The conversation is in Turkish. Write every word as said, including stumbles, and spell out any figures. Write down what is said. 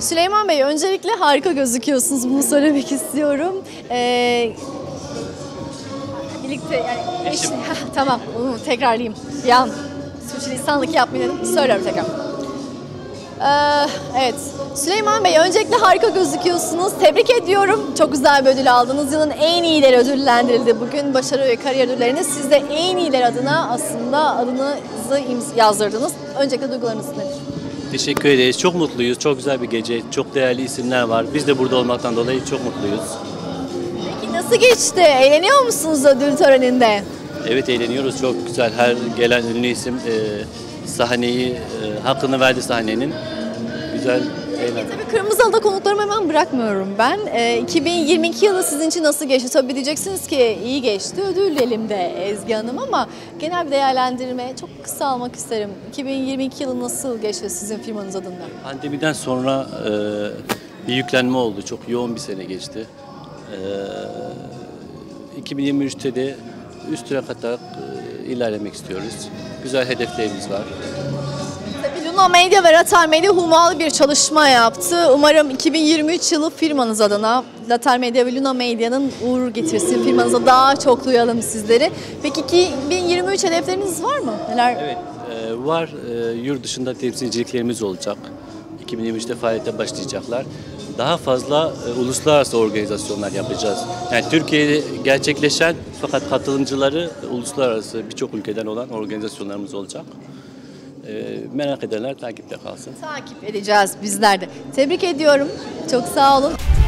Süleyman Bey, öncelikle harika gözüküyorsunuz. Bunu söylemek istiyorum. Ee, birlikte yani eş, tamam, bunu tekrarlayayım. Bir an sürçülisanlık yapmayalım. Söylüyorum tekrar. Ee, evet, Süleyman Bey, öncelikle harika gözüküyorsunuz. Tebrik ediyorum. Çok güzel bir ödül aldınız. Yılın en iyileri ödüllendirildi bugün. Başarı ve kariyer ödüllerini siz de en iyiler adına aslında adınızı yazdırdınız. Öncelikle duygularınız nedir? Teşekkür ederiz. Çok mutluyuz. Çok güzel bir gece. Çok değerli isimler var. Biz de burada olmaktan dolayı çok mutluyuz. Peki nasıl geçti? Eğleniyor musunuz ödül töreninde? Evet, eğleniyoruz. Çok güzel. Her gelen ünlü isim e, sahneyi, e, hakkını verdi sahnenin. Güzel eğlendik. Tabii Kırmızı Halı'da konuklarımı hemen bırakmıyorum ben. E, iki bin yirmi iki yılı sizin için nasıl geçti? Tabii diyeceksiniz ki iyi geçti. Ödül elimde Ezgi Hanım ama genel bir değerlendirme çok kısa almak isterim. iki bin yirmi iki yılı nasıl geçti sizin firmanız adına? Pandemiden sonra e, bir yüklenme oldu. Çok yoğun bir sene geçti. E, iki bin yirmi üçte de üstüne katarak e, ilerlemek istiyoruz. Güzel hedeflerimiz var. Tabii Luna Medya ve Latar Medya hummalı bir çalışma yaptı. Umarım iki bin yirmi üç yılı firmanız adına Latar Medya ve Luna Medya'nın uğur getirsin. Firmanıza daha çok duyalım sizleri. Peki iki bin yirmi üç hedefleriniz var mı? Neler? Evet, e, var. E, yurt dışında temsilciliklerimiz olacak. iki bin yirmi üçte faaliyete başlayacaklar. Daha fazla e, uluslararası organizasyonlar yapacağız. Yani Türkiye'de gerçekleşen fakat katılımcıları e, uluslararası birçok ülkeden olan organizasyonlarımız olacak. E, merak edenler takipte kalsın. Takip edeceğiz bizler de. Tebrik ediyorum. Çok sağ olun.